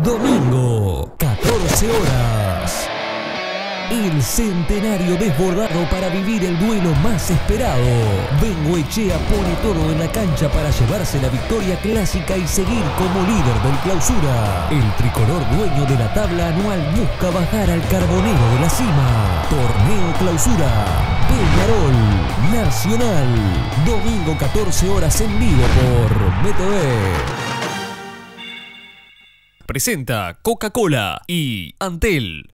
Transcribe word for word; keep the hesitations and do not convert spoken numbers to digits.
Domingo, catorce horas. El centenario desbordado para vivir el duelo más esperado. Bengoechea pone todo en la cancha para llevarse la victoria clásica y seguir como líder del Clausura. El tricolor dueño de la tabla anual busca bajar al carbonero de la cima. Torneo Clausura. Peñarol Nacional. Domingo catorce horas en vivo por B T V. Presenta Coca-Cola y Antel.